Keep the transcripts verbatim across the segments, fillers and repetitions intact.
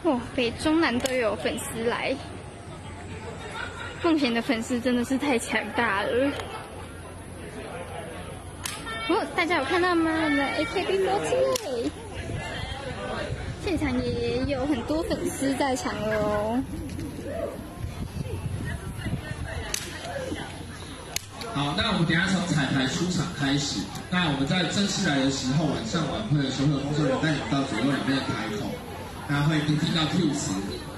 哦，北中南都有粉丝来，梦贤的粉丝真的是太强大了。哦，大家有看到吗？我们的 A K B 四十八 现场也有很多粉丝在场了哦。 好，那我们等一下从彩排出场开始。那我们在正式来的时候，晚上晚会的时候，会有工作人员带你们到左右两边的台口，大家会听到 Q 词。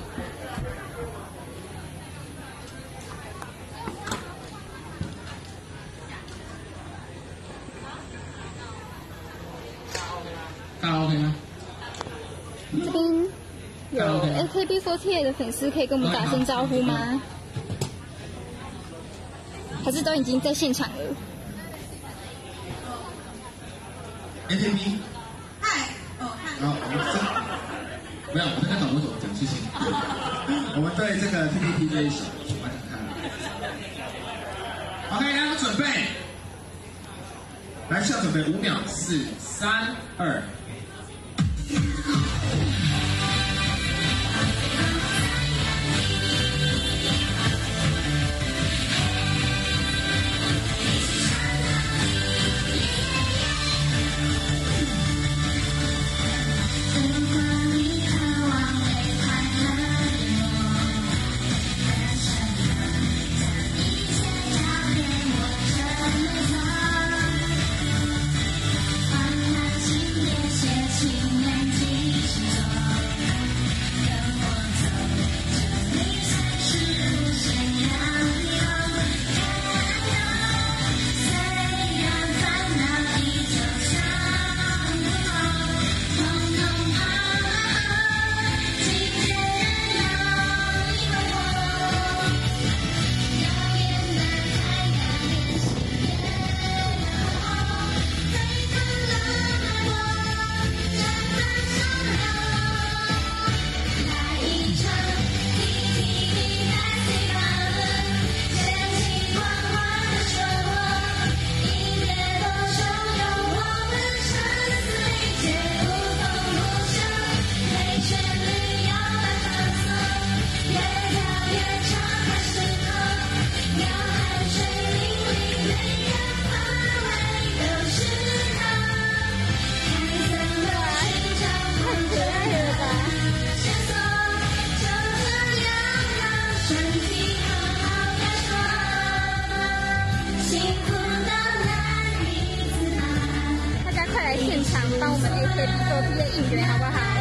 大家 OK 吗？ 这边有 A K B 四十八 的粉丝可以跟我们打声招呼吗？还是都已经在现场了 ？A K B， 嗨，哦嗨。 好，我们这没有，我在跟导播讲事情。我们对这个 T T T 这一首完整看了。OK， 大家准备，来，现在准备五秒，四、三、二。 帮我们 A K B 四十八 应援好不好？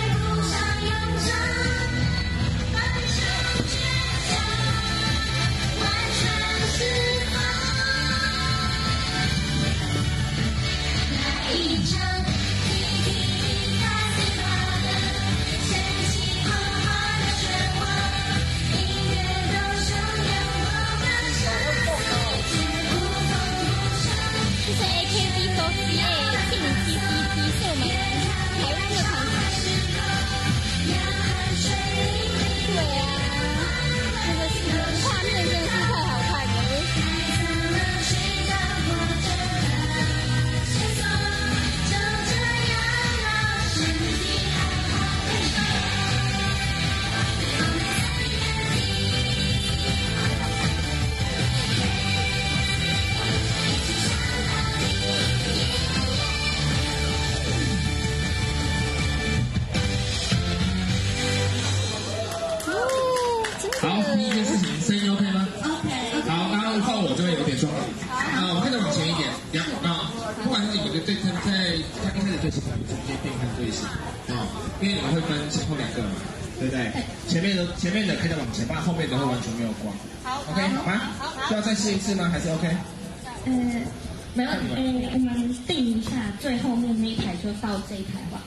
这是 A K B 四十八 定 T T T 是我们台湾的团体。对啊，这个是画面真的是太好看了。 好，第一件事情，声音 OK 吗 ？OK。 好，然后换我这边有点状况。啊，我们看着往前一点，两啊，不管是你们的对在在他刚开始对齐，直接变看对齐啊，因为你们会分前后两个嘛，对不对？前面的前面的看着往前，把后面的会完全没有光。 好 ，OK 好吗？需要再试一次吗？还是 OK？ 呃，没有，呃，我们定一下，最后面那一台就到这一台吧。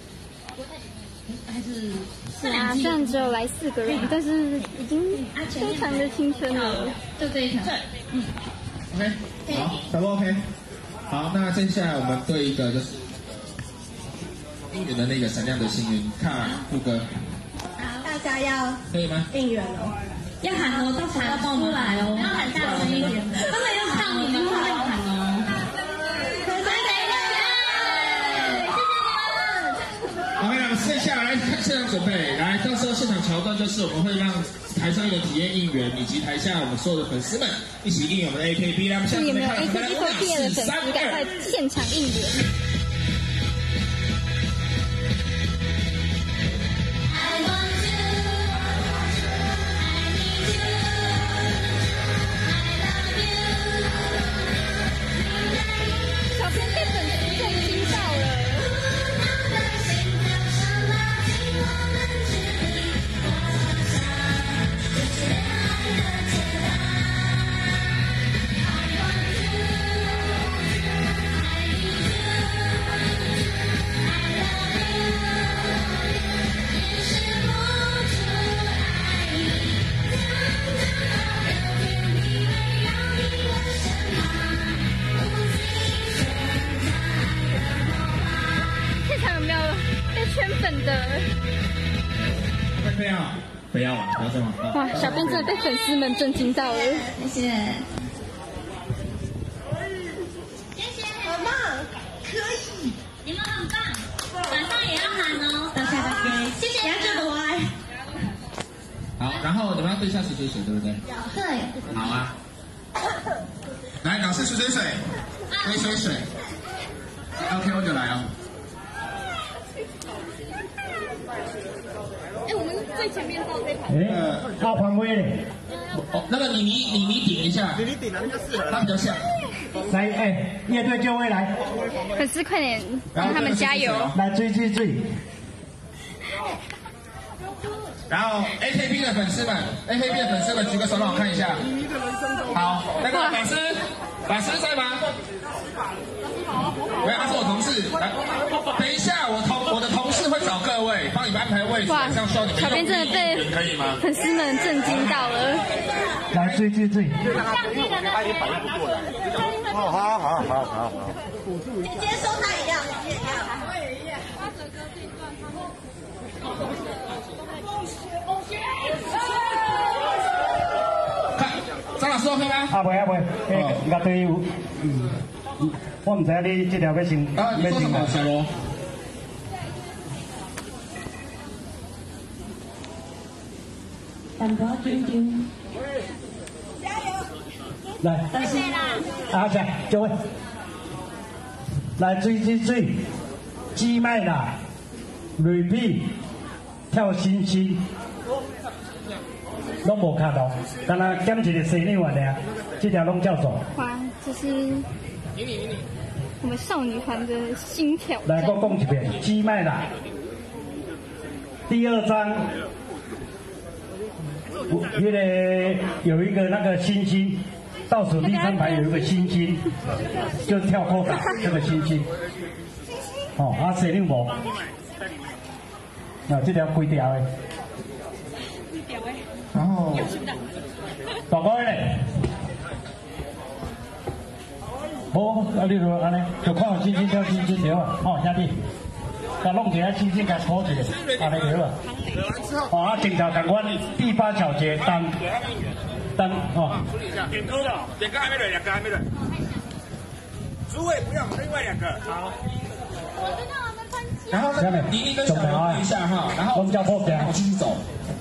还是是啊，虽然只有来四个人，但是已经非常的青春了。 就这一台。 嗯。OK， 好，导播 OK。好，那接下来我们对一个就是应援的那个闪亮的幸运，看副歌。 大家要可以吗？ 应援哦， 要喊哦，到时候要报出来哦，要喊大声一点，真的要喊，你们要喊哦。OK， 那么剩下来看现在准备，来，到时候现场桥段就是我们会让台上有体验应援，以及台下我们所有的粉丝们一起应援我们的 A K B。来，我们现在有没有看 A K B 四十八的粉丝赶快现场应援？ 不要，不要了，不要这么。 哇，小编真的被粉丝们震惊到了， 谢谢。谢谢，很棒，可以， 你们很棒，晚上也要喊哦。 大家大家，谢谢，要这么歪。 好，然后你们要对下水水水，对不对？ 对。 好啊。来，老师水水水，水水水。OK， 我就来哦。 哎，我们最前面到这排。 哎，靠旁边嘞。 哦，那个你你你你顶一下，你你顶哪个是？他比较像。 来，哎，乐队就位来。 粉丝快点帮他们加油！ 来追追追。 然后 A K B 的粉丝们 ，A K B 的粉丝们举个手让我看一下。好，那个老师，老师在吗？没有，他是我同事。来，等一下，我同我的同事会找各位，帮你们安排位置。哇，这样需要你们小编真的被可以吗？ 粉丝们震惊到了。 来追追追。 好好好好好好。 姐姐收他一样，姐姐一样。 看，张老师 OK 吗？ 啊，袂啊袂，诶，乐队有，嗯，我唔知影你这条要先啊，你说什么？小罗。 淡薄丢丢。 加油！ 来， 谢谢啦。 阿仔，各位，来追追追，鸡麦啦 ，repeat， 跳星星。 拢无卡到，刚刚减一个声量完了，这条拢叫做。 哇，这是我们少女团的新挑战。 来，我讲一遍，鸡麦啦。第二章，那个有一个那个星星，倒数第三排有一个星星，就跳扣打这个星星。哦，啊，声量无。啊，这条几条的？ 然后，大哥嘞，好，啊，你就安尼，就看有星星跳星星对啊，哦，兄弟，甲弄一下星星，甲搓一下，安尼对啊。哦，啊，警察长官第八小节当当哦。处理一下，点歌的，点歌还没来，两个还没来。诸位不要，另外两个好。然后呢，你你跟小刘一下哈，然后我们叫破表，我继续走。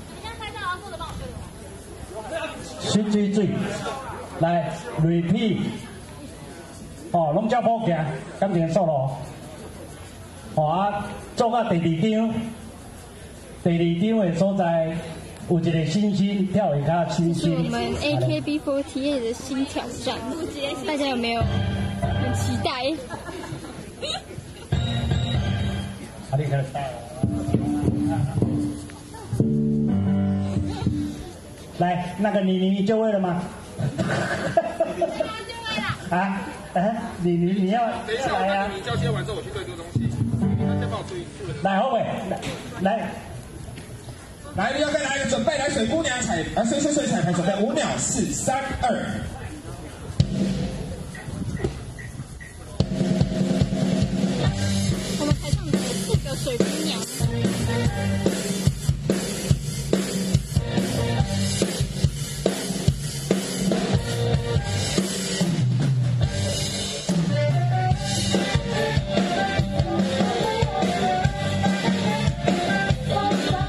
追追追，来 repeat， 哦，拢叫好行，感情数咯。哦啊，做到第二张，第二张的所在有一个星星跳一下星星。 是我们 A K B四十八 的新挑战，大家有没有很期待？ 啊，你看。 来，那个你你就位了吗？啊？哎，你你你要来呀、啊？ 你交接完之后，我去对这个东西。先帮我注意。 来，后尾，来， 来，来，要再来，准备来，水姑娘彩，啊，水水水彩排，准备五秒，四三二。 我们台上有四个水姑娘。 我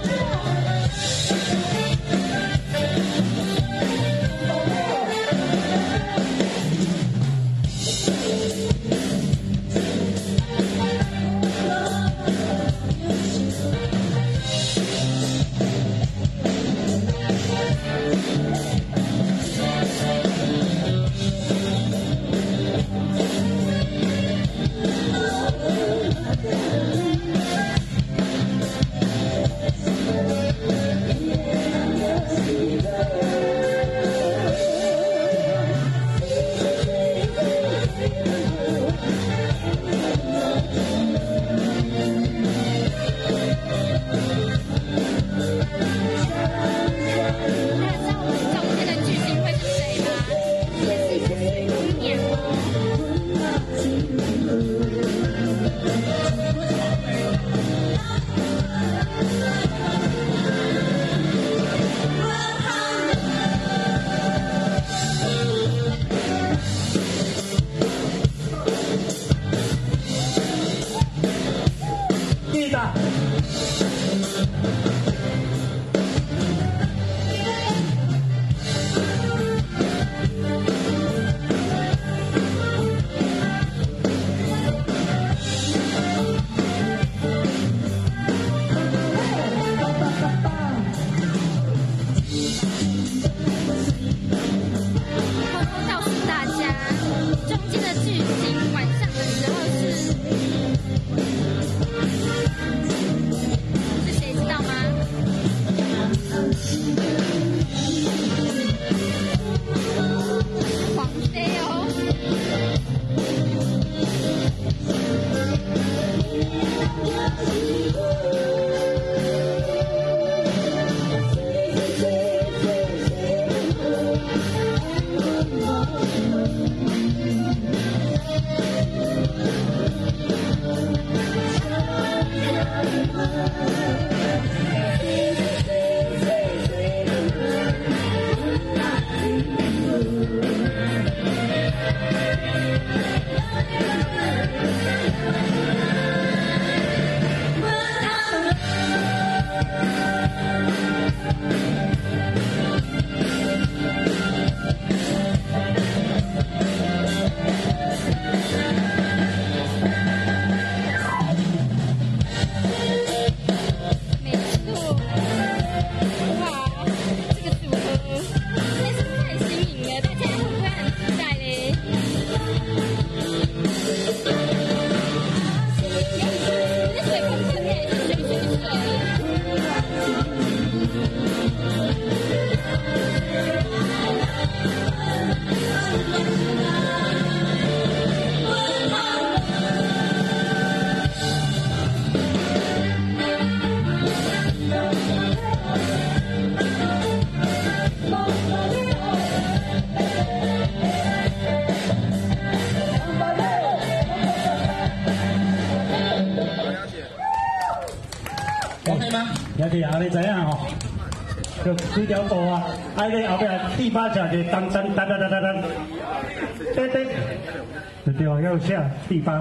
也是啊，你知影吼，就几条路啊，啊，你后壁第八条就当当当当当当当，对对，就对啊，要写第八。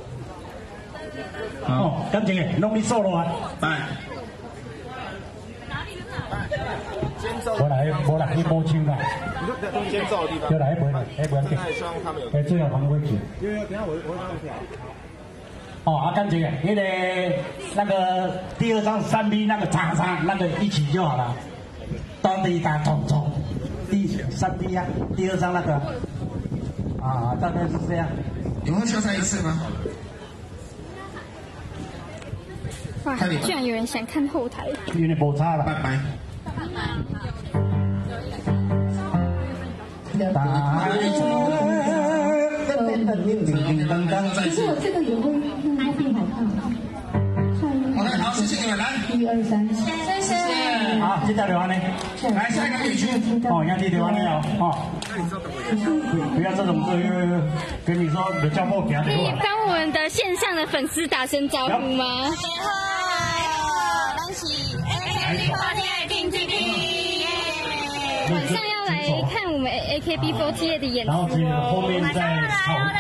哦，感情诶，拢你做咯啊， 来。 我来，我来去摸清啦。 中间照的地方。 就来一回啦，哎，不要紧。哎，最好防规矩。 因为等下我我会帮你调。 哦，啊，感情诶，那个那个第二张三 B 那个叉叉那个一起就好了。当地打冲冲，第三 B 啊，第二张那个。啊，大概是这样。 你会修再一次吗？ 哇，居然有人想看后台。 有点摩擦了， 拜拜。 打其实我这个也会让它变好看。 好的，好，谢谢你们，来， 一二三，谢谢。 好，接下来呢？ 来下一个女区。 哦，要记得完了哦。不要这种事，跟你说，你叫我给他可以帮我们的线上的粉丝打声招呼吗？晚上要来看我们 A K B 四十八的演出哦。 晚上来，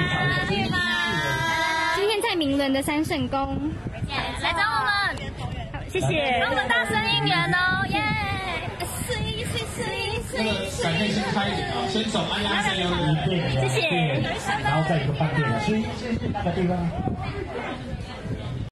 今天在明伦的三圣宫， 来找我们， 好，谢谢， 帮我们大声应援哦，耶！四一四四一四一四感觉先开一点啊，先走安安先一遍， 谢谢， 然后再一个饭店，所以那个地方。